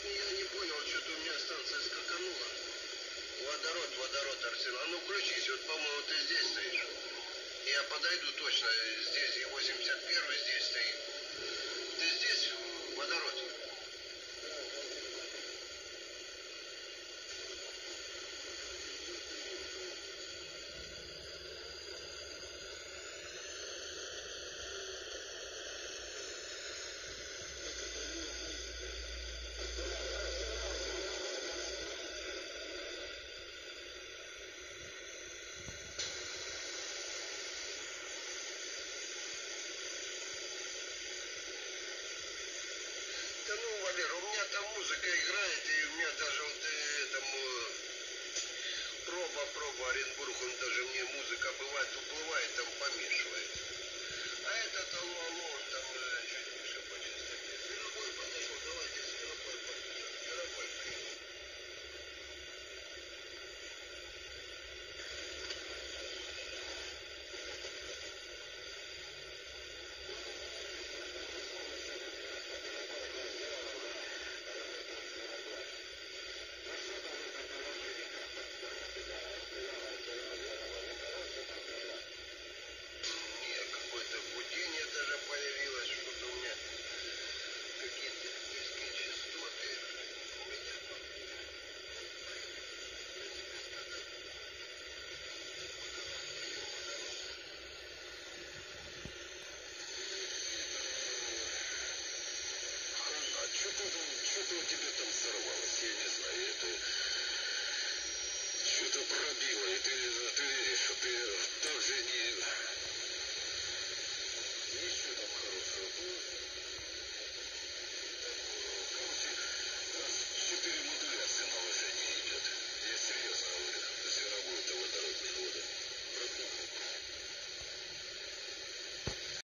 Я не понял, что-то у меня станция скаканула. Водород, Арсен. А ну включись, вот, по-моему, ты здесь стоишь. Я подойду точно. Здесь и 81-й здесь стоит. Ты здесь, водород? Да ну, Валера, у меня там музыка играет, и у меня даже вот этому проба Оренбург, он даже мне музыка бывает уплывает, там помешивает. А этот алло, он там чуть выше по частоте. Зверобой подошел, давайте Зверобой подключим. Зверобой, привет. Нет, какое-то гудение даже появилось, что-то у меня какие-то низкие частоты. У меня А что-то у тебя там взорвалось, я не знаю, это что-то пробило, и ты веришь, что ты так же не... Ничего там хорошего было.